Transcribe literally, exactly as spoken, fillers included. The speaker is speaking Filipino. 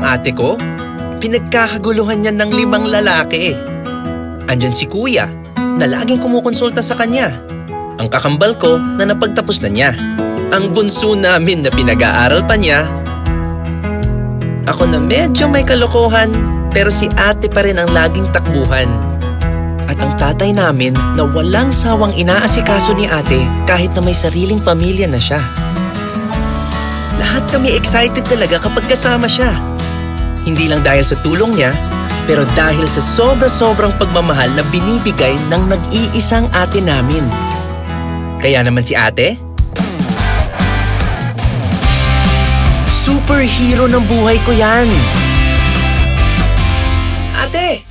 ate ko. Pinagkakaguluhan niya ng limang lalaki. Andyan si kuya na laging kumukonsulta sa kanya. Ang kakambal ko na napagtapos na niya. Ang bunso namin na pinag-aaral pa niya. Ako na medyo may kalokohan, pero si ate pa rin ang laging takbuhan. At ang tatay namin na walang sawang inaasikaso ni ate kahit na may sariling pamilya na siya. Lahat kami excited talaga kapag kasama siya. Hindi lang dahil sa tulong niya, pero dahil sa sobra-sobrang pagmamahal na binibigay ng nag-iisang ate namin. Kaya naman si ate, superhero ng buhay ko yan! Ate!